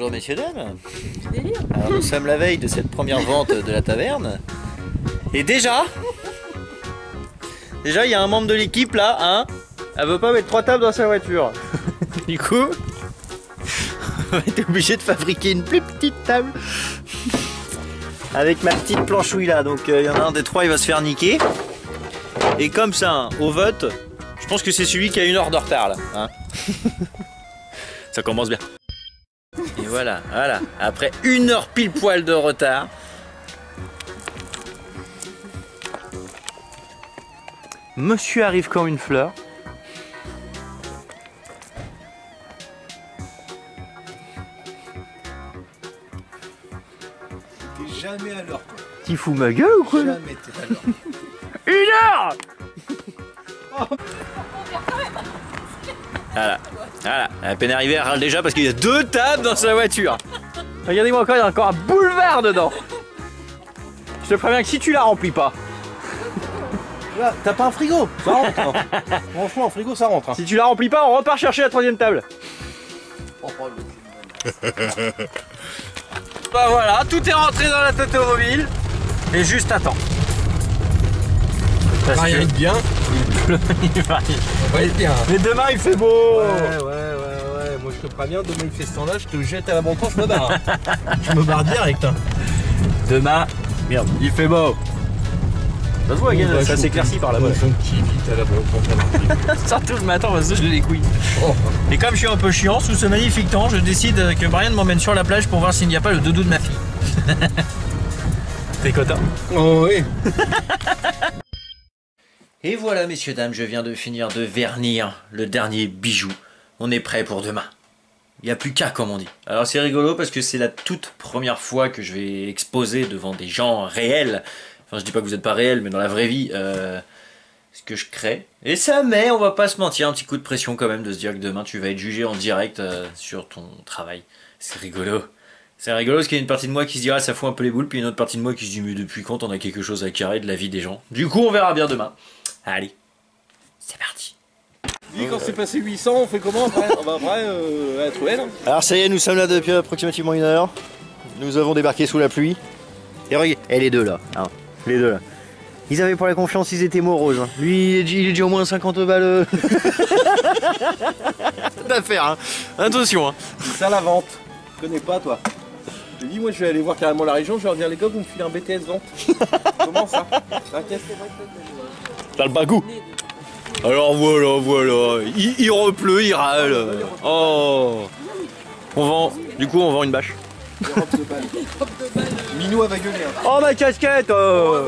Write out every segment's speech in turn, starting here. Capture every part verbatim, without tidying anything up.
Bonjour messieurs dames. Alors nous sommes la veille de cette première vente de la taverne. Et déjà Déjà il y a un membre de l'équipe là, hein. Elle veut pas mettre trois tables dans sa voiture. Du coup on va être obligé de fabriquer une plus petite table. Avec ma petite planchouille là. Donc il euh, y en a un des trois, il va se faire niquer. Et comme ça, hein, au vote, je pense que c'est celui qui a une heure de retard là, hein. Ça commence bien. Et voilà, voilà. Après une heure pile poil de retard. Monsieur arrive comme une fleur. T'es jamais à l'heure, toi. Tu fous ma gueule ou quoi? Jamais t'es à l'heure. Une heure. Voilà, voilà, à peine arrivé, elle râle déjà parce qu'il y a deux tables dans sa voiture. Regardez-moi encore, il y a encore un boulevard dedans. Je te préviens que si tu la remplis pas. Là, t'as pas un frigo? Ça rentre, hein. Franchement, un frigo, ça rentre, hein. Si tu la remplis pas, on repart chercher la troisième table. Oh, oh, Bah voilà, tout est rentré dans la automobile. Et juste à temps. Ça va rien être bien. Il va être bien. Mais demain il fait beau. Ouais, ouais, ouais, ouais. Moi je te préviens, demain il fait ce temps-là, je te jette à l'abandon, je me barre. Je me barre direct. Hein. Demain, merde, il fait beau. Ça se voit, oh, bah, ça s'éclaircit par là-bas. Qui vite à l'abandon. Surtout le matin parce que je les couilles. Oh. Et comme je suis un peu chiant, sous ce magnifique temps, je décide que Brian m'emmène sur la plage pour voir s'il n'y a pas le doudou de ma fille. T'es content? Oh oui. Et voilà messieurs dames, je viens de finir de vernir le dernier bijou. On est prêt pour demain. Il n'y a plus qu'à comme on dit. Alors c'est rigolo parce que c'est la toute première fois que je vais exposer devant des gens réels. Enfin je dis pas que vous n'êtes pas réels, mais dans la vraie vie, euh, ce que je crée. Et ça met, on va pas se mentir, un petit coup de pression quand même de se dire que demain tu vas être jugé en direct euh, sur ton travail. C'est rigolo. C'est rigolo parce qu'il y a une partie de moi qui se dira ça fout un peu les boules, puis une autre partie de moi qui se dit mais depuis quand on a quelque chose à carrer de la vie des gens. Du coup on verra bien demain. Allez, c'est parti. Dis quand c'est passé huit cents, on fait comment après? On va après euh, être elle. Alors ça y est, nous sommes là depuis approximativement une heure. Nous avons débarqué sous la pluie. Et regarde, et les deux là, hein, les deux là. Ils avaient pour la confiance, ils étaient moroses. Hein. Lui, il est, il est déjà au moins cinquante balles d'affaires. Hein. Attention. Hein. C'est ça la vente. Je connais pas toi. J'ai dit moi je vais aller voir carrément la région, je vais leur dire les gars vous me filez un B T S vente. Comment ça? T'as le bagou. Alors voilà, voilà. Il, il repleut, il râle. Oh. On vend. Du coup on vend une bâche. Minou va gueuler. Hein. Oh ma casquette euh...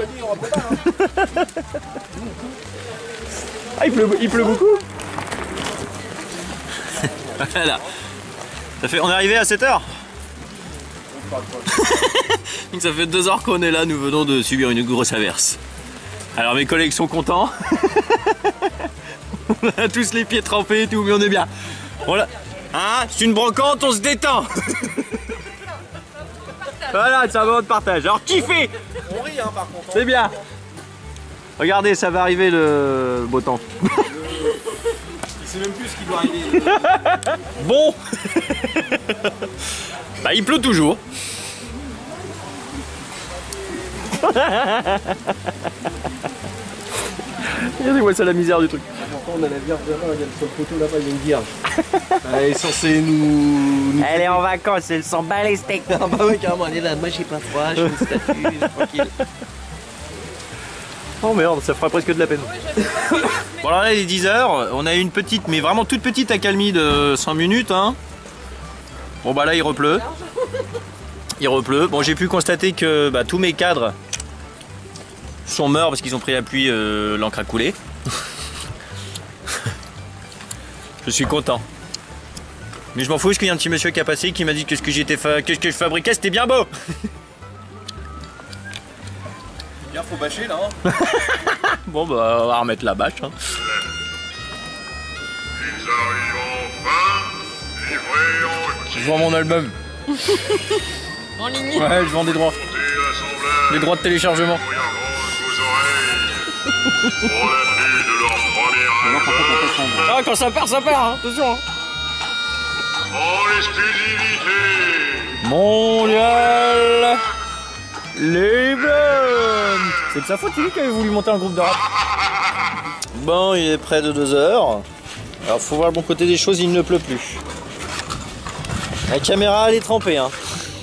Ah il pleut, il pleut beaucoup. Voilà. Ça fait, on est arrivé à sept heures. Ça fait deux heures qu'on est là, nous venons de subir une grosse averse. Alors mes collègues sont contents. On a tous les pieds trempés et tout, mais on est bien. Voilà. Hein, c'est une brocante, on se détend. Voilà, c'est un moment de partage. Alors kiffez. On rit hein par contre. C'est bien. Regardez, ça va arriver le beau temps. Le... Il sait même plus ce qui doit arriver. Bon. Bah il pleut toujours. Regardez-moi ça la misère du truc. Pourtant on a la vierge là-bas, il y a sur le poteau là-bas, il y a une vierge. Elle est censée nous... nous... Elle est en vacances, elle s'en bat les steaks. Ah bah ouais carrément, elle est là, moi j'ai pas froid, je suis statue, tranquille. Oh merde, ça fera presque de la peine. Bon alors là il est dix heures, on a une petite, mais vraiment toute petite accalmie de cinq minutes. Hein. Bon bah là il repleut. Il repleut. Bon j'ai pu constater que bah, tous mes cadres sont morts parce qu'ils ont pris la pluie, euh, l'encre a coulé. Je suis content. Mais je m'en fous parce qu'il y a un petit monsieur qui a passé qui m'a dit que ce que j'étais fa... que ce que je fabriquais c'était bien beau. Bien faut bâcher là hein. Bon bah on va remettre la bâche hein. Ils arrivent enfin, livrés en Je vends mon album. En ligne. Ouais je vends des droits. Les droits de téléchargement. Pour la nuit de leur première Ah quand ça part ça part hein. Attention hein. en exclusivité. Mondial Lieben. C'est de sa faute, c'est lui qui avait voulu monter un groupe de rap. Bon, il est près de deux heures. Alors, faut voir le bon côté des choses, il ne pleut plus. La caméra, elle est trempée, hein.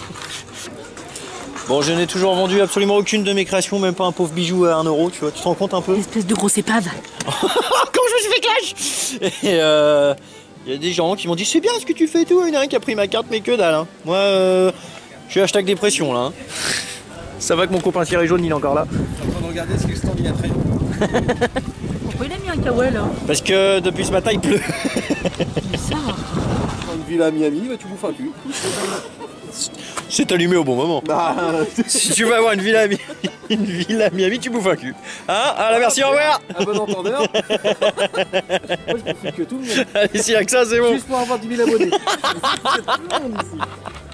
Bon, je n'ai toujours vendu absolument aucune de mes créations, même pas un pauvre bijou à un euro, tu vois, tu te rends compte un peu? Espèce de grosse épave. Comment je me suis fait clash. Et euh... il y a des gens qui m'ont dit c'est bien ce que tu fais et tout, il y en a un qui a pris ma carte, mais que dalle, hein. Moi, euh... je suis hashtag dépression, là, hein. Ça va que mon copain Thierry Jaune, il est encore là. Je suis en train de regarder ce que le stand il a très long. Pourquoi il a mis un kawaii là? Parce que depuis ce matin, il pleut. Bizarre. Dans une villa à Miami, bah, tu bouffes un cul. C'est allumé au bon moment. Bah, Si tu veux avoir une villa à Miami, une villa à Miami, tu bouffes un cul. Hein? Ah, la merci, au revoir. un bon entendeur. Moi je bouffe que tout le monde. Allez, s'il y a que ça, c'est bon. Juste pour avoir dix mille abonnés. C'est tout le monde ici.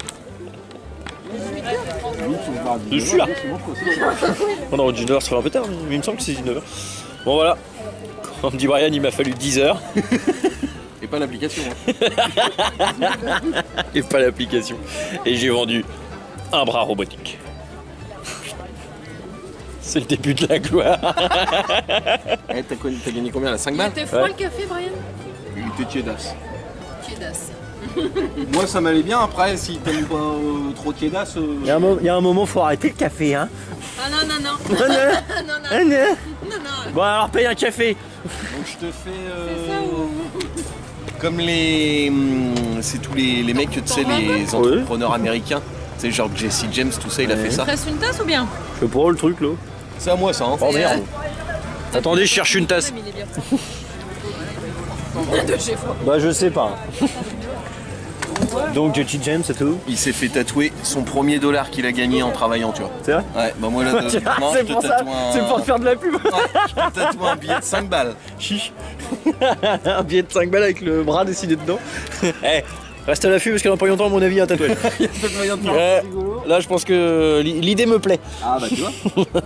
Je suis là. On aurait dû une heure, ça sera un peu tard, mais il me semble que c'est dix-neuf heures. Bon voilà. Comme dit Brian, il m'a fallu dix heures. Et pas l'application. Hein. Et pas l'application. Et j'ai vendu un bras robotique. C'est le début de la gloire. Eh, t'as connu- t'as gagné combien là? cinq balles? T'es froid Ouais. le café, Brian? Il était tiédasse. Tiédasse. Moi ça m'allait bien, après si t'aimes pas euh, trop tiédasse. euh, Il y, a un mo- il y a un moment, faut arrêter le café, hein. Ah non, non, non. Non, non, non, non, non, non. non, non. Bon alors paye un café. Donc je te fais. euh, C'est ça ou... Comme les. hum, C'est tous les, les mecs, tu sais, les entrepreneurs américains. Tu sais, genre Jesse James, tout ça, il a Ouais. fait ça. Reste une tasse ou bien? Je sais pas le truc là. C'est à moi ça, hein. Oh merde. Attendez, je cherche une tasse. Mais il est bien. De chez moi. Bah je sais pas. Donc Jesse James c'est tout. Il s'est fait tatouer son premier dollar qu'il a gagné en travaillant, tu vois. C'est vrai? Ouais, bah moi là, non, C'est je te pour ça, tatoue un... c'est pour te faire de la pub. Ouais, je te tatoue un billet de cinq balles. Chiche. Un billet de cinq balles avec le bras dessiné dedans. Eh, reste à l'affût parce que dans pas longtemps à mon avis il y a un tatouage. Il y a peut-être moyen de faire Ouais, un truc rigolo. là je pense que l'idée me plaît. Ah bah tu vois.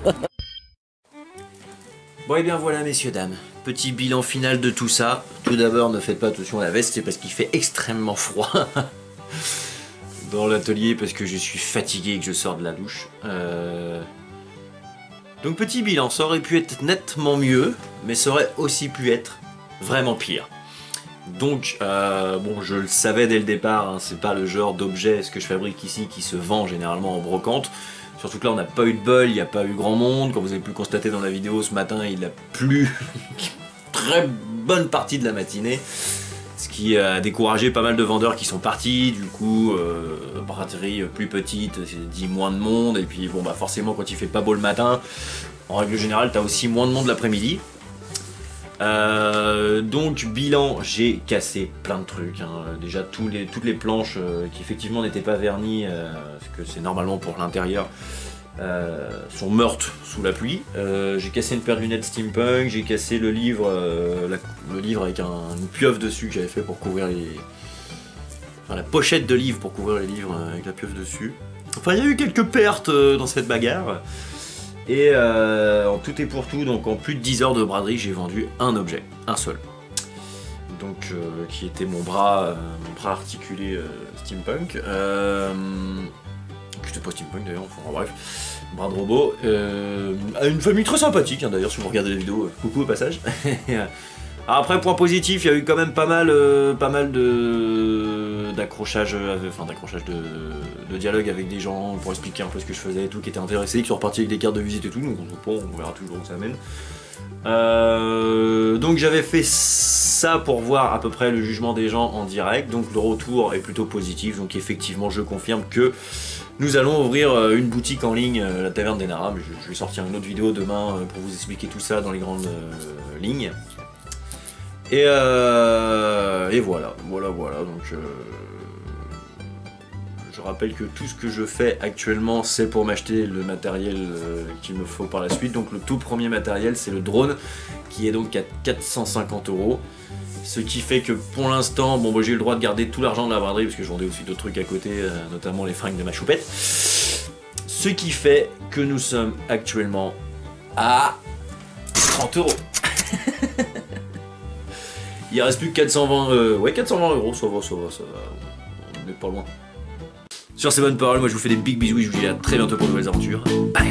Bon et bien voilà messieurs dames, petit bilan final de tout ça. Tout d'abord ne faites pas attention à la veste, c'est parce qu'il fait extrêmement froid dans l'atelier parce que je suis fatigué et que je sors de la douche. Euh... Donc petit bilan, ça aurait pu être nettement mieux, mais ça aurait aussi pu être vraiment pire. Donc euh, bon, je le savais dès le départ, hein, c'est pas le genre d'objet ce que je fabrique ici qui se vend généralement en brocante. Surtout que là on n'a pas eu de bol, il n'y a pas eu grand monde. Comme vous avez pu le constater dans la vidéo ce matin, il a plu très bonne partie de la matinée. Ce qui a découragé pas mal de vendeurs qui sont partis. Du coup, euh, braderie plus petite, c'est dit moins de monde. Et puis bon bah forcément quand il fait pas beau le matin, en règle générale t'as aussi moins de monde l'après-midi. Euh, donc bilan, j'ai cassé plein de trucs, hein. Déjà tous les, toutes les planches euh, qui effectivement n'étaient pas vernies, euh, parce que c'est normalement pour l'intérieur, euh, sont mortes sous la pluie. Euh, j'ai cassé une paire de lunettes steampunk, j'ai cassé le livre, euh, la, le livre avec un, une pieuvre dessus que j'avais fait pour couvrir les... Enfin la pochette de livre pour couvrir les livres euh, avec la pieuvre dessus. Enfin il y a eu quelques pertes euh, dans cette bagarre. Et euh, en tout et pour tout, donc en plus de dix heures de braderie, j'ai vendu un objet, un seul. Donc euh, qui était mon bras, euh, mon bras articulé euh, steampunk. Euh, qui était pas steampunk d'ailleurs, enfin bref, bras de robot. Euh, à une famille très sympathique hein, d'ailleurs, si vous regardez la vidéo, euh, coucou au passage. Alors après, point positif, il y a eu quand même pas mal, euh, pas mal de d'accrochage, euh, enfin d'accrochage de, de dialogue avec des gens pour expliquer un peu ce que je faisais et tout, qui étaient intéressés, qui sont repartis avec des cartes de visite et tout, donc on, on verra toujours où ça mène. Euh, donc j'avais fait ça pour voir à peu près le jugement des gens en direct, donc le retour est plutôt positif, donc effectivement je confirme que nous allons ouvrir une boutique en ligne, la Taverne des Naras, mais je, je vais sortir une autre vidéo demain pour vous expliquer tout ça dans les grandes euh, lignes. Et, euh, et voilà, voilà, voilà, donc euh, je rappelle que tout ce que je fais actuellement c'est pour m'acheter le matériel euh, qu'il me faut par la suite. Donc le tout premier matériel c'est le drone qui est donc à quatre cent cinquante euros. Ce qui fait que pour l'instant, bon bah, j'ai eu le droit de garder tout l'argent de la braderie parce que je vendais aussi d'autres trucs à côté, euh, notamment les fringues de ma choupette. Ce qui fait que nous sommes actuellement à trente euros. Il reste plus que quatre cent vingt, euh, ouais, quatre cent vingt euros, ça va, ça va, ça va. mais pas loin. Sur ces bonnes paroles, moi je vous fais des big bisous et je vous dis à très bientôt pour de nouvelles aventures. Bye.